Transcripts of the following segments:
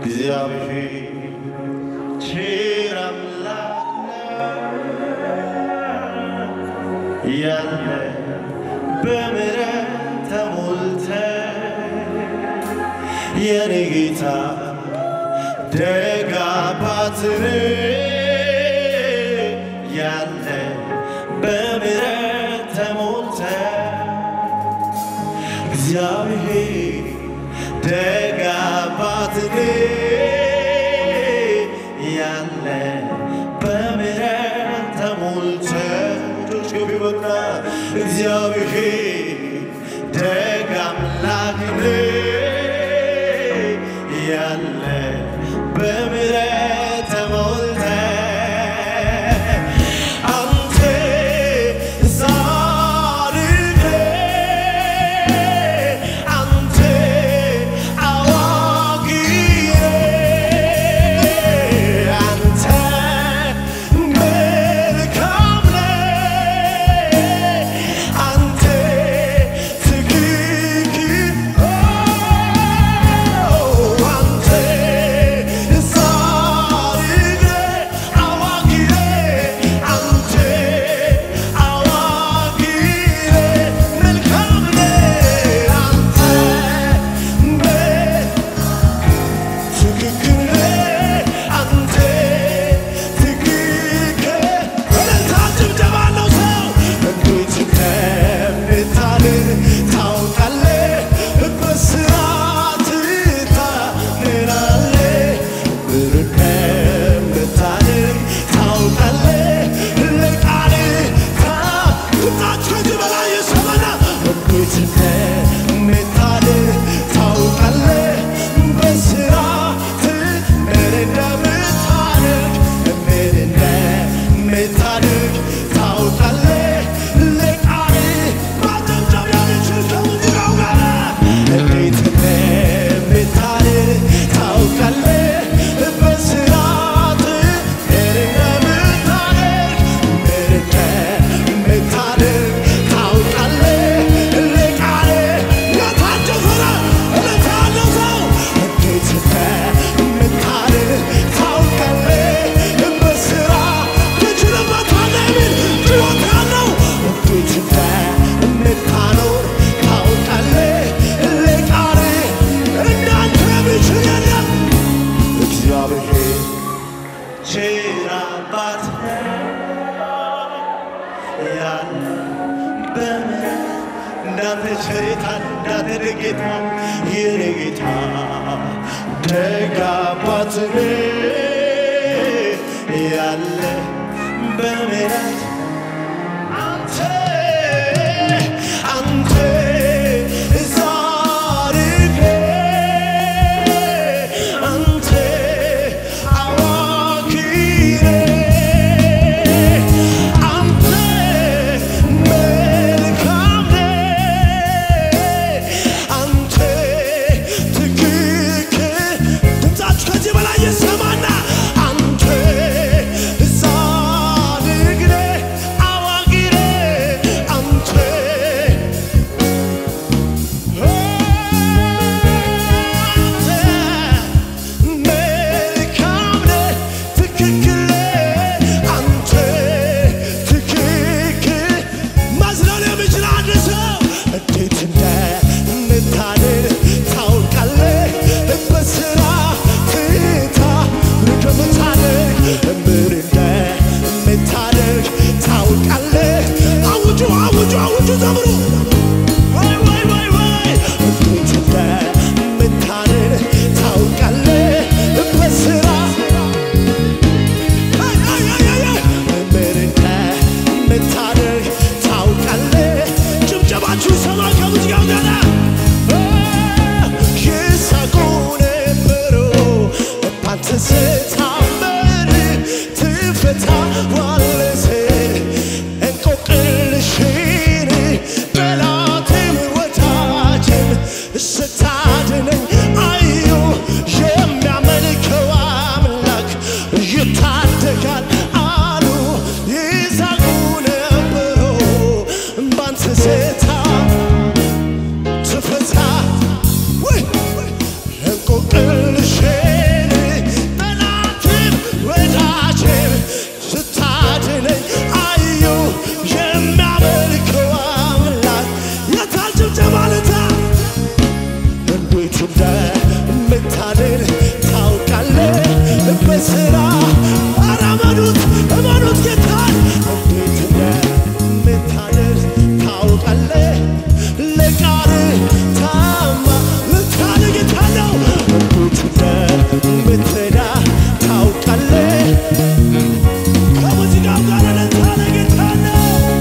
እግዚአብሔር ቸር አምላክ ያለ በምሕረት ተሞልተህ የኔ ጌታ ደግ አባት ያለ በምሕረት ተሞልተህ እግዚአብሔር ደግ አባት ያለ በምሕረት ተሞልተህ ጆችገቢበና እግዚአብሔር ደግ አምላክ ያለ በምሕረት ተሞልተህ አንተ ጻድቅ አንተ አዋቂ አንተ መልካም አንተ ትክክል አንተ ጻድቅ አዋቂ አንተ አዋቂ መልካም አንተ ትክክል አንተ ትክክል እልልታችን ጀባለው ሰው እንዴት እንደምታድን ታውቃለህ በስራት ታምናለህ ብርቅ እንደምታድን ታውቃለህ ለቃልህ ድምፃችሁ ከዚህ በላይ ይሰማና እንዴት እንደምታድን ታውቃለህ በስራት ምን እንደምታደርግ ታውቃለህ ለቃልህ ማጨብጨብ የሚችል ከሙዚቃው ጋር እንዴት እንደምታድን ታውቃለህ በስራት ምን እንደምታደርግ ታውቃለህ ለቃልህ የታደፈረ እልልታ ያለው ሰው እንዴት እንደምታድን ታውቃለህ በስራ ትችልበታለህ የሚል ጭወት ያለው እንዴት እንደምታኖር ታውቃለህ ለቃልህ እንዳንተ የሚችል የለም እግዚአብሔር ቸር አባት ያለ በምሕረት እንዳንተ ቸሬታ እንዳንተ ደግ ጌታ የኔ ጌታ ደግ አባት ያለ በምሕረት አንተ ጻድቅ አንተ አዋቂ አንተ መልካም አንተ ትክክል ድምፃችሁ ከዚህ በላይ ይሰማና አንተ ጻድቅ እንዴት እንደምታድር ታውቃለህ በሥራ ኧረ እመኑት ጌታን እንዴት እንደምታድር ታውቃለህ ለቃልህ ታማኝ ጌታ ነው እንዴት እንደምትረዳ ታውቃለህ ከሙዚቃው ጋር ለታለ ጌታ ነው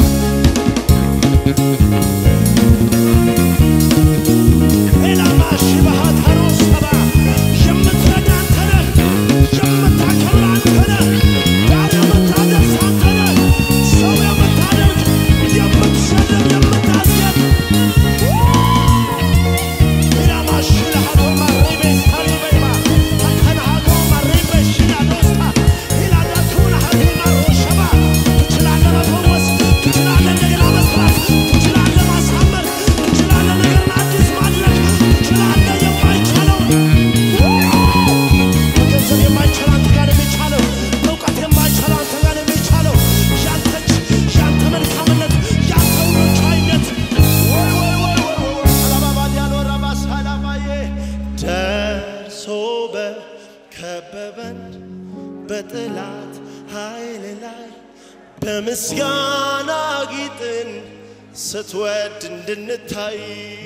በጥላት ኃይል ላይ በምስጋና ጌጥን ስትወድ እንድንታይ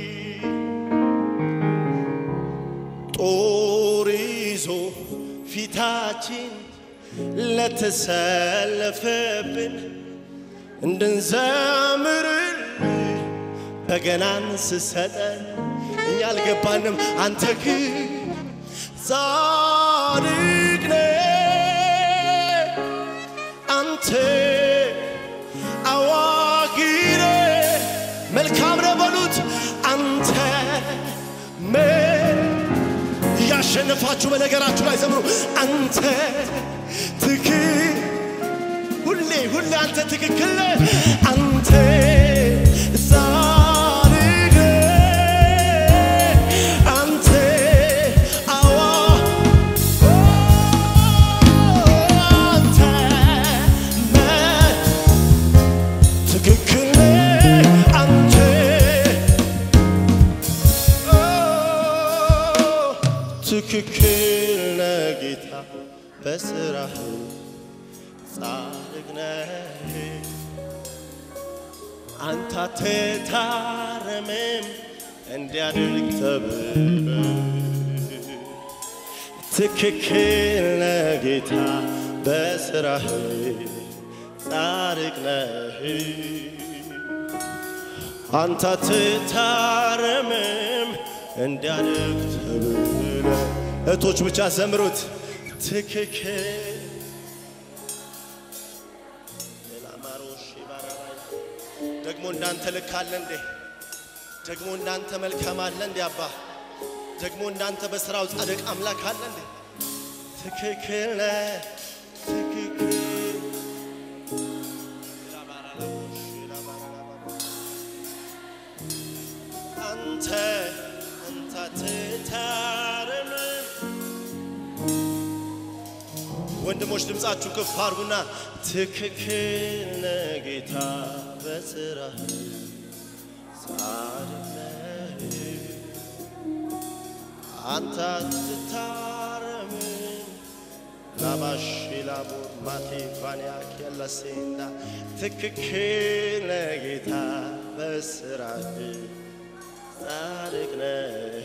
ጦር ይዞ ፊታችን ለተሰለፈብን እንድንዘምርልህ በገናን ስሰጠን እኛ አልገባንም አንተ ግን ጻድቅ ነህ አንተ አዋቂ ነህ መልካም ነህ በሉት አንተ እያሸነፋችሁ በነገራችሁ ላይ ዘምሩ አንተ ሁሌ አንተ ትክክል ነህ አንተ ጻድቅ ነህ አንተ ትክክል ነህ አንተ ትክክል ነህ ጌታ በሥራህ ጻድቅ ነህ አንተ አትታረምም እንዲያድርግ ተብለህ ትክክል ነህ ጌታ በሥራህ ጻድቅ ነህ አንተ አትታረምም እንዲያድርግ ተብለህ እህቶች ብቻ ዘምሩት ትክክል ደግሞ እንዳንተ ልክ አለ እንዴ ደግሞ እንዳንተ መልካም አለ እንዴ አባ ደግሞ እንዳንተ በሥራው ጻድቅ አምላክ አለ እንዴ ትክክል ነህ ትክክል አንተ አትታረምም ወንድሞች ድምጻችሁ ከፍ አድርጉና ትክክል ነህ ጌታ በሥራህ ጻድቅ ነህ አንተ አትታረምም ላባሽላቦ ማቲፋንያ ከለሴና ትክክል ነህ ጌታ በሥራህ ጻድቅ ነህ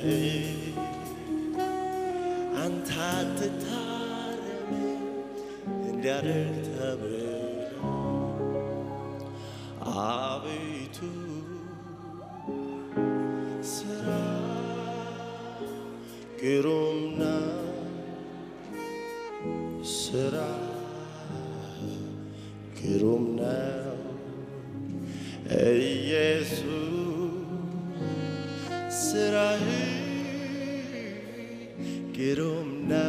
አንተ አትታረምም እንዲያድርግ ተብለህ አቤቱ ሥራ ግሩም ነው ሥራ ግሩም ነው ኢየሱስ ሥራህ ግሩም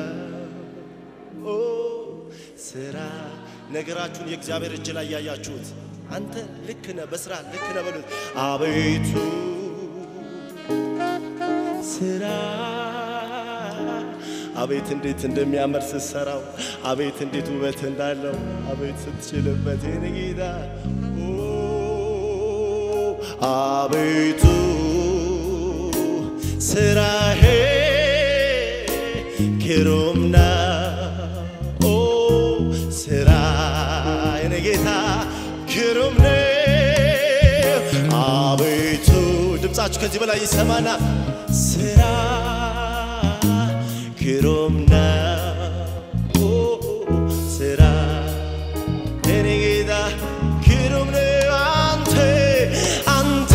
ነው ሥራ ነገራችሁን የእግዚአብሔር እጅ ላይ ያያችሁት አንተ ልክ ነህ በሥራ ልክ ነህ በሉት አቤቱ ሥራ አቤት እንዴት እንደሚያምር ስትሰራው አቤት እንዴት ውበት እንዳለው አቤት ስትችልበት የኔ ጌታ አቤቱ ስራዬ ግሩም ነው ስራዬ ጌታ ግሩም ነው አቤቱ ድምጻችሁ ከዚህ በላይ ይሰማና ስራ ግሩም ነው ስራ የኔ ጌታ ግሩም ነው አንተ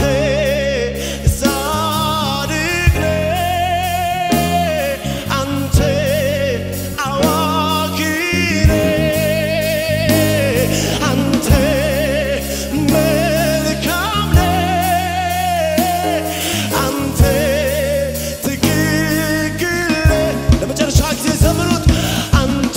ጻድቅ ነህ አንተ አዋቂ ነህ አንተ መልካም ነህ አንተ ትክክል ነህ ለመጨረሻ ጊዜ ዘምሩት አንተ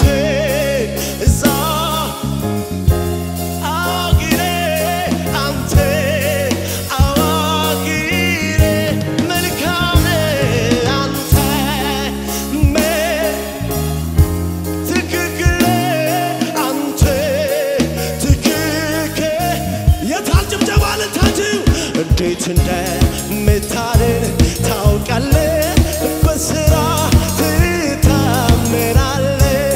እንዴት እንደምታድን ታውቃለህ በስራ ትታመናለህ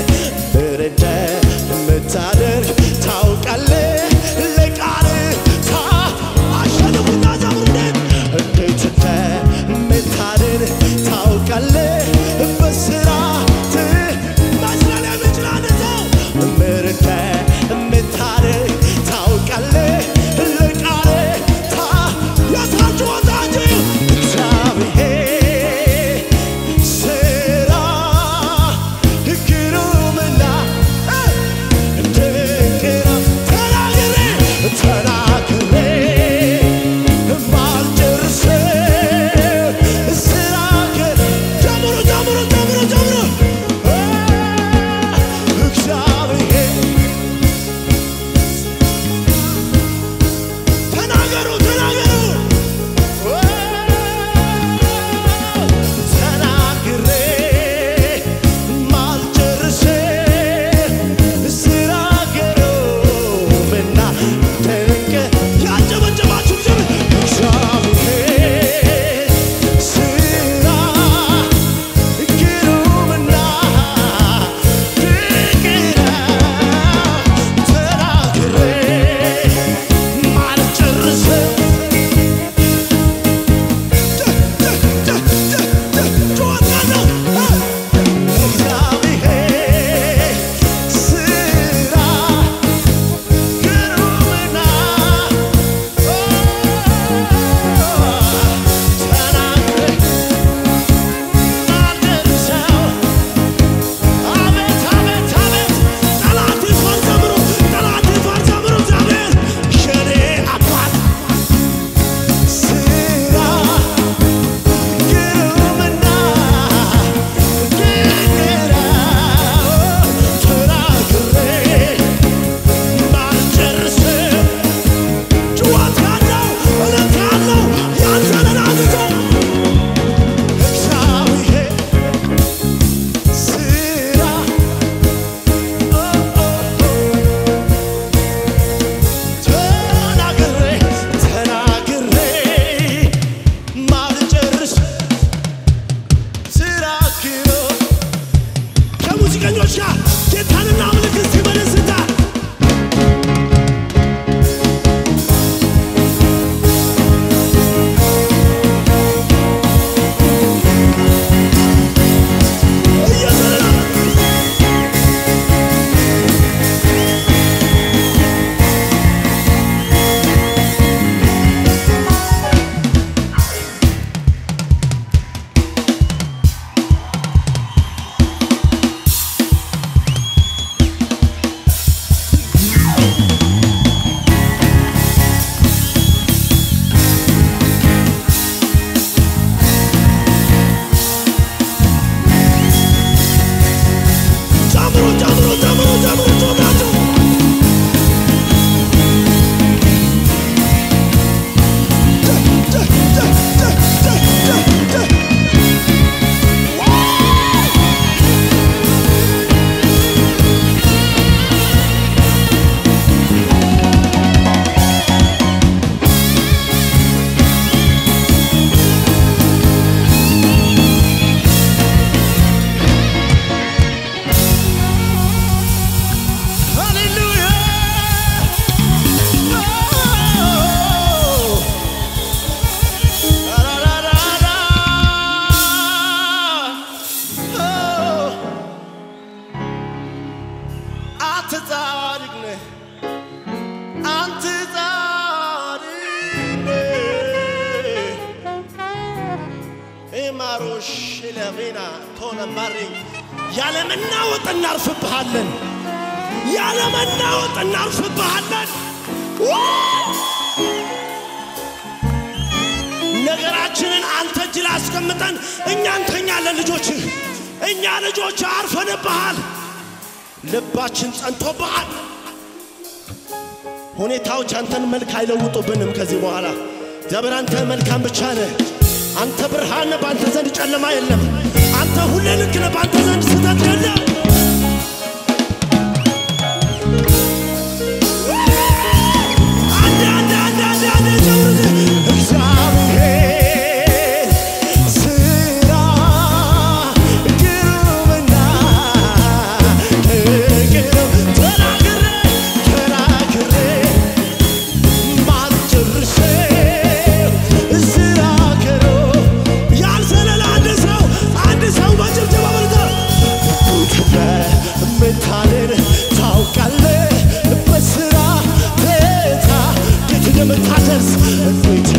እንደምታደርግ ታውቃለህ ለቃልህ አሸንፉና ዘምሩለት እንዴት እንደምታድን ታውቃለህ በስራ መስላል የሚችላል ሰው እንደምታደርግ ታውቃለህ አንተ ጻድቅ ነህ አንተ ጻድቅ ነህ ኤማሮሽ ለቬና ቶለማሪ ያለመናወጥ እናርፍብሃለን ያለመናወጥ እናርፍብሃለን ነገራችንን አንተ እጅ ላይ አስቀምጠን እኛ እንተኛለን ልጆችህ እኛ ልጆች አርፈንብሃል ልባችን ጸንቶብሃል ሁኔታዎች አንተን መልክ አይለውጡብንም ከዚህ በኋላ እግዚአብሔር አንተ መልካም ብቻ ነህ አንተ ብርሃን ነህ በአንተ ዘንድ ጨለማ የለም አንተ ሁሌ ልክ ነህ በአንተ ዘንድ ስህተት የለም Wait